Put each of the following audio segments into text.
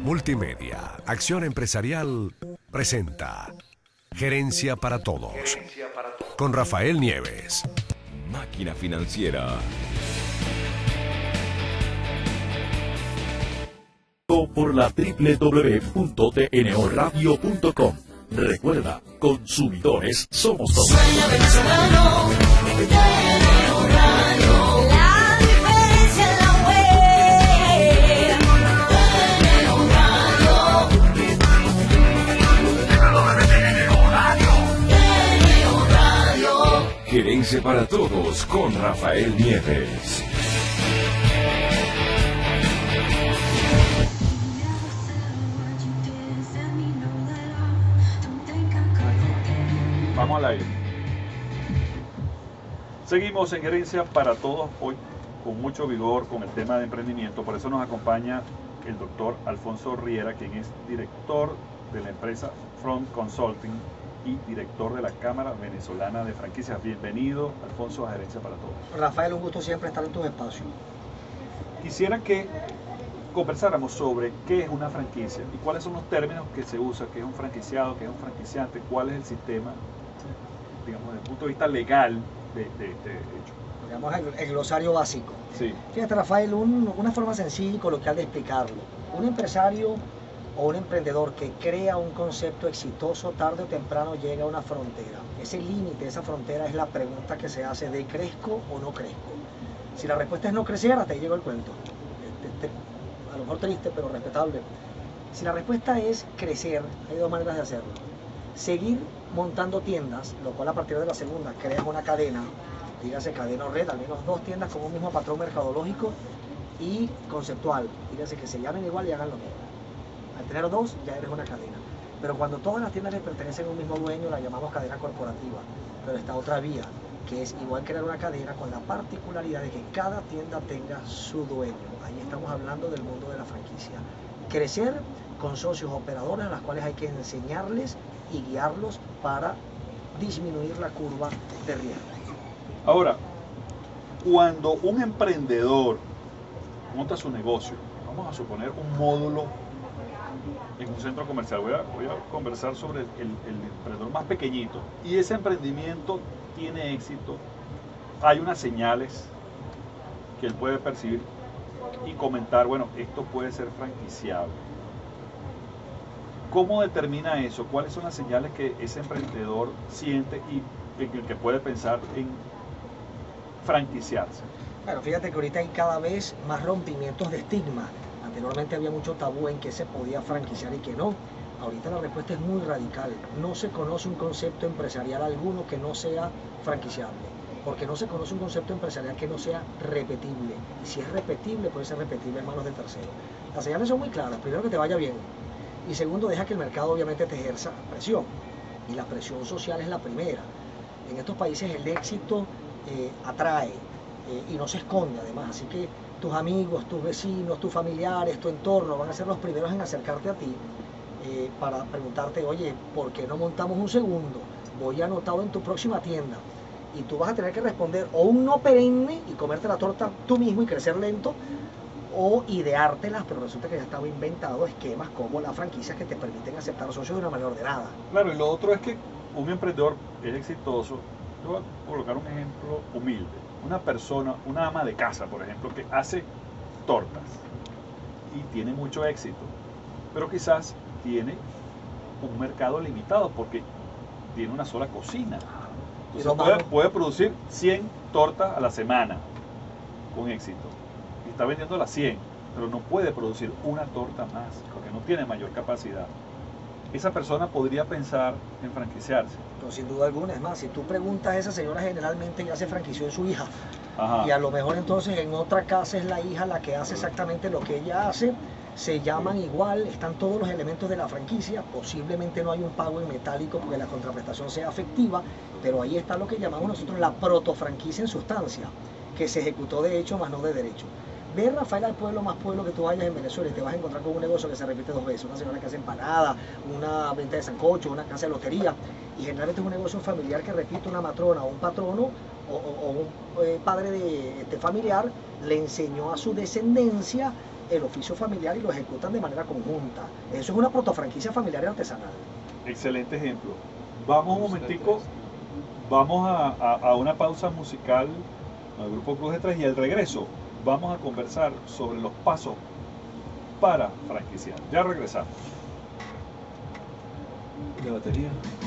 Multimedia, Acción Empresarial, presenta Gerencia para Todos, con Rafael Nieves. Máquina Financiera. Por la www.tnoradio.com. Recuerda, consumidores somos todos. Suena venezolano, TNO Radio. La diferencia en la web. TNO Radio. TNO Radio. Gerencia para Todos con Rafael Nieves. Vamos al aire. Seguimos en Gerencia para Todos, hoy con mucho vigor con el tema de emprendimiento. Por eso nos acompaña el doctor Alfonso Riera, quien es director de la empresa Front Consulting y director de la Cámara Venezolana de Franquicias. Bienvenido, Alfonso, a Gerencia para Todos. Rafael, un gusto siempre estar en tus espacios. Quisiera que conversáramos sobre qué es una franquicia y cuáles son los términos que se usan, qué es un franquiciado, qué es un franquiciante, cuál es el sistema, digamos, desde el punto de vista legal de hecho. Digamos el glosario básico. Sí. Fíjate, Rafael, una forma sencilla y coloquial de explicarlo. Un empresario o un emprendedor que crea un concepto exitoso, tarde o temprano llega a una frontera. Ese límite, esa frontera es la pregunta que se hace de ¿crezco o no crezco? Si la respuesta es no crecer, hasta ahí llegó el cuento. A lo mejor triste, pero respetable. Si la respuesta es crecer, hay dos maneras de hacerlo. Seguir montando tiendas, lo cual a partir de la segunda creas una cadena, dígase cadena o red, al menos dos tiendas con un mismo patrón mercadológico y conceptual, dígase que se llamen igual y hagan lo mismo. Al tener dos ya eres una cadena. Pero cuando todas las tiendas le pertenecen a un mismo dueño, la llamamos cadena corporativa. Pero está otra vía, que es igual crear una cadena con la particularidad de que cada tienda tenga su dueño. Ahí estamos hablando del mundo de la franquicia. Crecer con socios operadores a los cuales hay que enseñarles y guiarlos para disminuir la curva de riesgo. Ahora, cuando un emprendedor monta su negocio, vamos a suponer un módulo en un centro comercial, voy a conversar sobre el emprendedor más pequeñito, y ese emprendimiento tiene éxito, hay unas señales que él puede percibir y comentar, bueno, esto puede ser franquiciable. ¿Cómo determina eso? ¿Cuáles son las señales que ese emprendedor siente y en el que puede pensar en franquiciarse? Bueno, fíjate que ahorita hay cada vez más rompimientos de estigma. Anteriormente había mucho tabú en que se podía franquiciar y que no. Ahorita la respuesta es muy radical. No se conoce un concepto empresarial alguno que no sea franquiciable, porque no se conoce un concepto empresarial que no sea repetible. Y si es repetible, puede ser repetible en manos de terceros. Las señales son muy claras. Primero, que te vaya bien. Y segundo, deja que el mercado obviamente te ejerza presión. Y la presión social es la primera. En estos países el éxito atrae y no se esconde además. Así que tus amigos, tus vecinos, tus familiares, tu entorno van a ser los primeros en acercarte a ti para preguntarte, oye, ¿por qué no montamos un segundo? Voy anotado en tu próxima tienda. Y tú vas a tener que responder o un no perenne y comerte la torta tú mismo y crecer lento, o ideártelas, pero resulta que ya estaba inventado esquemas como las franquicias que te permiten aceptar socios de una manera ordenada. Claro, y lo otro es que un emprendedor es exitoso. Yo voy a colocar un ejemplo humilde. Una persona, una ama de casa, por ejemplo, que hace tortas y tiene mucho éxito, pero quizás tiene un mercado limitado porque tiene una sola cocina. Entonces puede producir 100 tortas a la semana con éxito. Y está vendiendo las 100, pero no puede producir una torta más porque no tiene mayor capacidad. Esa persona podría pensar en franquiciarse. Pero sin duda alguna, es más, si tú preguntas a esa señora, generalmente ya se franquició en su hija. Ajá. Y a lo mejor entonces en otra casa es la hija la que hace exactamente lo que ella hace, se llaman igual, están todos los elementos de la franquicia, posiblemente no hay un pago en metálico porque la contraprestación sea afectiva, pero ahí está lo que llamamos nosotros la protofranquicia en sustancia, que se ejecutó de hecho más no de derecho. Ve, Rafael, al pueblo más pueblo que tú vayas en Venezuela y te vas a encontrar con un negocio que se repite dos veces. Una señora que hace empanadas, una venta de sancocho, una casa de lotería. Y generalmente es un negocio familiar que repite una matrona o un patrono o un padre familiar le enseñó a su descendencia el oficio familiar y lo ejecutan de manera conjunta. Eso es una protofranquicia familiar y artesanal. Excelente ejemplo. Vamos un momentico, vamos a una pausa musical al Grupo Cruz de Tres y al regreso vamos a conversar sobre los pasos para franquiciar. Ya regresamos. ¿De batería?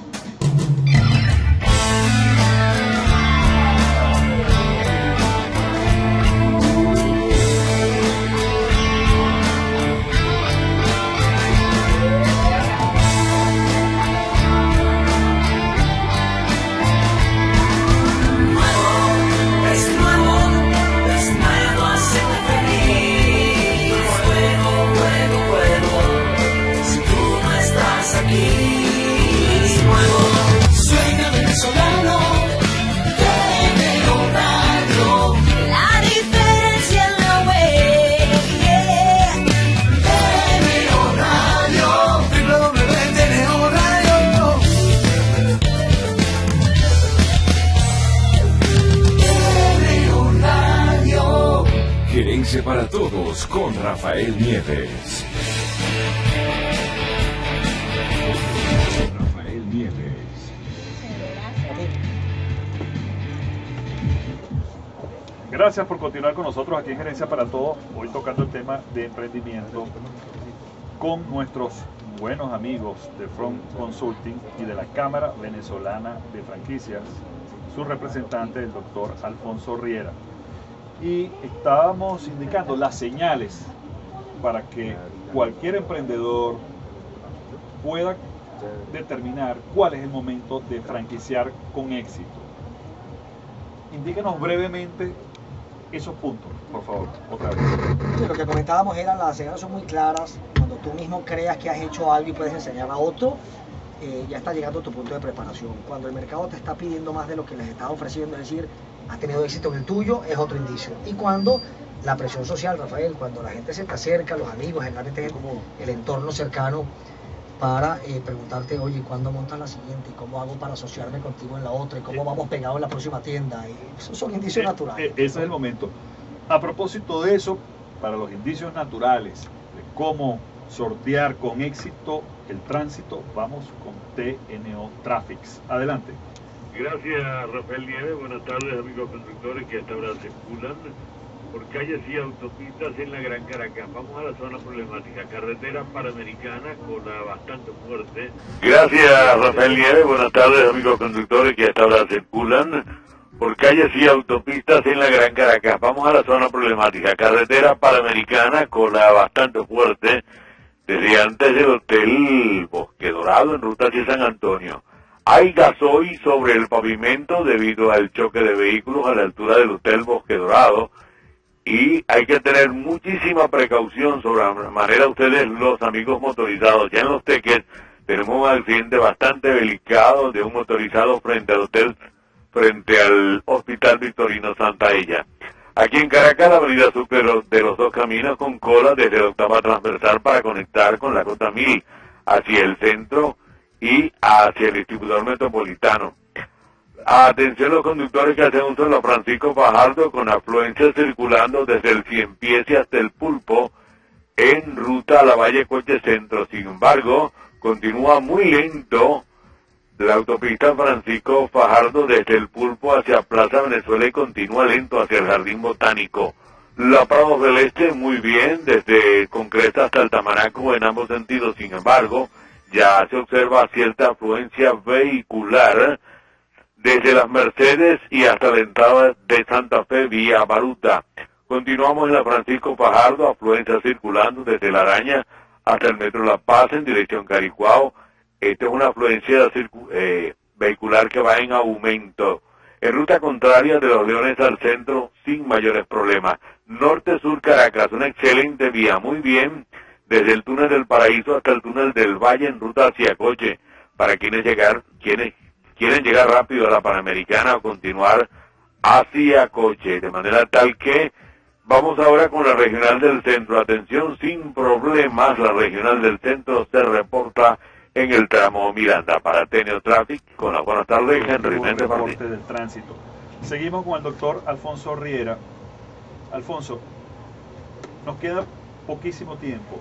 Para todos con Rafael Nieves. Rafael Nieves. Gracias por continuar con nosotros aquí en Gerencia para Todos, hoy tocando el tema de emprendimiento con nuestros buenos amigos de Front Consulting y de la Cámara Venezolana de Franquicias, su representante, el doctor Alfonso Riera. Y estábamos indicando las señales para que cualquier emprendedor pueda determinar cuál es el momento de franquiciar con éxito. Indíquenos brevemente esos puntos, por favor, otra vez. Sí, lo que comentábamos era, las señales son muy claras. Cuando tú mismo creas que has hecho algo y puedes enseñar a otro, ya está llegando a tu punto de preparación. Cuando el mercado te está pidiendo más de lo que les estás ofreciendo, es decir, has tenido éxito en el tuyo, es otro indicio. Y cuando la presión social, Rafael, cuando la gente se te acerca, los amigos, generalmente el entorno cercano, para preguntarte, oye, ¿cuándo montas la siguiente? ¿Y cómo hago para asociarme contigo en la otra? ¿Y cómo vamos pegados en la próxima tienda? Y esos son indicios naturales. Ese es el momento. A propósito de eso, para los indicios naturales, de cómo sortear con éxito el tránsito, vamos con TNO Traffics. Adelante. Gracias, Rafael Nieves. Buenas tardes, amigos conductores que hasta ahora circulan por calles y autopistas en la Gran Caracas. Vamos a la zona problemática, carretera Panamericana, cola bastante fuerte. Gracias, Rafael Nieves. Buenas tardes, amigos conductores que hasta ahora circulan por calles y autopistas en la Gran Caracas. Vamos a la zona problemática, carretera Panamericana, cola bastante fuerte, desde antes del Hotel Bosque Dorado en ruta hacia San Antonio. Hay gasoil sobre el pavimento debido al choque de vehículos a la altura del Hotel Bosque Dorado y hay que tener muchísima precaución sobre la manera ustedes, los amigos motorizados. Ya en Los Teques tenemos un accidente bastante delicado de un motorizado frente al Hospital Victorino Santaella. Aquí en Caracas, la avenida Sucre de los Dos Caminos con cola desde la octava transversal para conectar con la Cota 1000 hacia el centro y hacia el distribuidor metropolitano. Atención los conductores que hacen uso de la Francisco Fajardo con afluencia circulando desde el Ciempiece hasta el Pulpo en ruta a la Valle Coche Centro. Sin embargo, continúa muy lento la autopista Francisco Fajardo desde el Pulpo hacia Plaza Venezuela y continúa lento hacia el Jardín Botánico. La Prados del Este muy bien, desde Concreta hasta el Tamanaco en ambos sentidos. Sin embargo, ya se observa cierta afluencia vehicular desde las Mercedes y hasta la entrada de Santa Fe vía Baruta. Continuamos en la Francisco Fajardo, afluencia circulando desde La Araña hasta el Metro La Paz en dirección Caricuao. Esta es una afluencia vehicular que va en aumento. En ruta contraria de Los Leones al centro sin mayores problemas. Norte-sur Caracas, una excelente vía, muy bien, desde el túnel del Paraíso hasta el túnel del Valle en ruta hacia Coche, para quienes quieren llegar rápido a la Panamericana o continuar hacia Coche, de manera tal que vamos ahora con la Regional del Centro. Atención, sin problemas, la Regional del Centro se reporta en el tramo Miranda. Para TNO Traffic, con las buenas tardes, Henry Méndez Martín. Del tránsito. Seguimos con el doctor Alfonso Riera. Alfonso, nos queda poquísimo tiempo,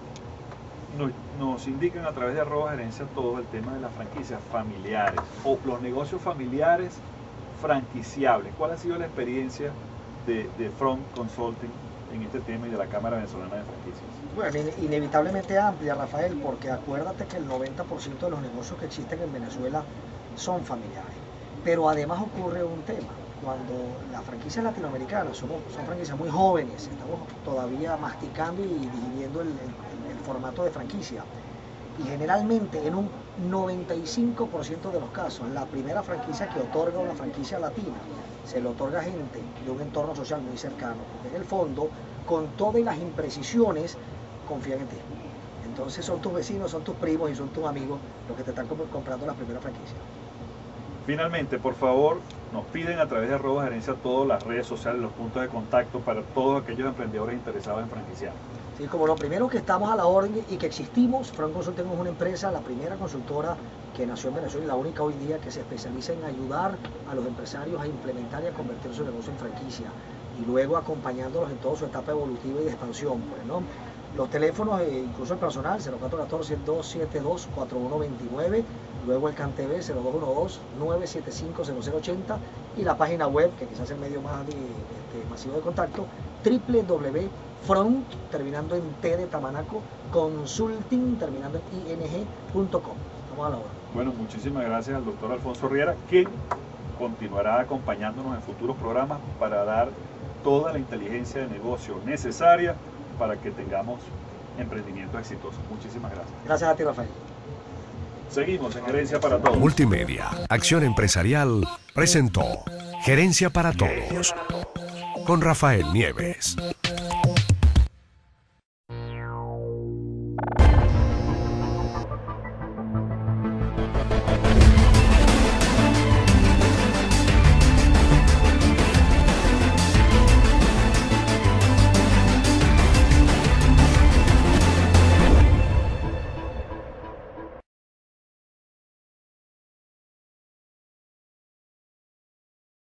nos indican a través de @gerencia todo el tema de las franquicias familiares o los negocios familiares franquiciables. ¿Cuál ha sido la experiencia de Front Consulting en este tema y de la Cámara Venezolana de Franquicias? Bueno, inevitablemente amplia, Rafael, porque acuérdate que el 90% de los negocios que existen en Venezuela son familiares. Pero además ocurre un tema. Cuando las franquicias latinoamericanas son franquicias muy jóvenes, estamos todavía masticando y digiriendo el formato de franquicia. Y generalmente en un 95% de los casos, la primera franquicia que otorga una franquicia latina, se le otorga a gente de un entorno social muy cercano. Porque en el fondo, con todas las imprecisiones, confían en ti. Entonces son tus vecinos, son tus primos y son tus amigos los que te están comprando la primera franquicia. Finalmente, por favor, nos piden a través de @gerencia todas las redes sociales, los puntos de contacto para todos aquellos emprendedores interesados en franquiciar. Sí, como lo primero que estamos a la orden y que existimos, Front Consulting es una empresa, la primera consultora que nació en Venezuela y la única hoy día que se especializa en ayudar a los empresarios a implementar y a convertir su negocio en franquicia y luego acompañándolos en toda su etapa evolutiva y de expansión, pues, ¿no? Los teléfonos, incluso el personal, 0414-272-4129, luego el CanTV 0212-975-0080 y la página web, que quizás es el medio más masivo de contacto, www.front, terminando en T de Tamanaco, consulting, terminando en ing.com. Vamos a la hora. Bueno, muchísimas gracias al doctor Alfonso Riera, que continuará acompañándonos en futuros programas para dar toda la inteligencia de negocio necesaria para que tengamos emprendimientos exitosos. Muchísimas gracias. Gracias a ti, Rafael. Seguimos en Gerencia para Todos. Multimedia, Acción Empresarial, presentó Gerencia para Todos con Rafael Nieves.